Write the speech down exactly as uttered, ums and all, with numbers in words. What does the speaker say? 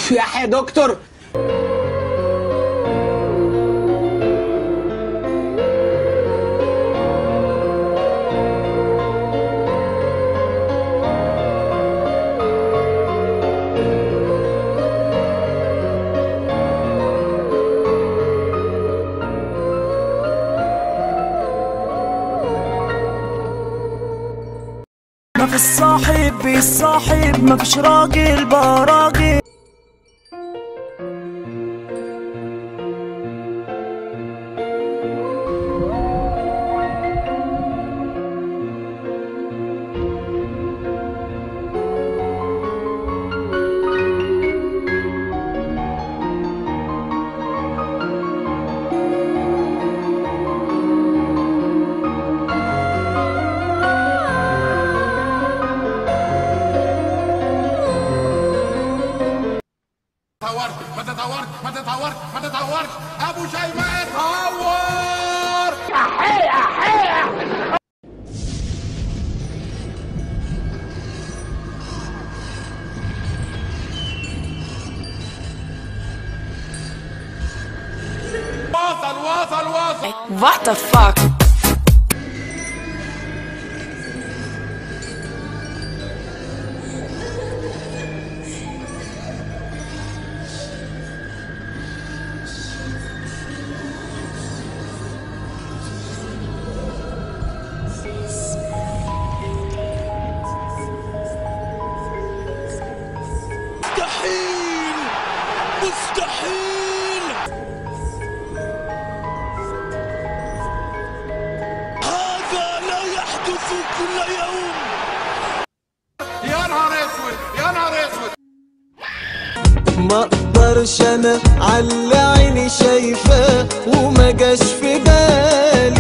يا دكتور. ما فيش صاحب بيصاحب، ما فيش راجل بقى راجل. ما تتطورش ما تتطورش ما تتطورش ابو شيماء اتهور. احي احي واصل واصل واصل. What the fuck? مستحيل مستحيل، هذا لا يحدث كل يوم. يا نهار اسود يا نهار اسود. ما اقدرش انا على عيني شايفاه وما جاش في بالي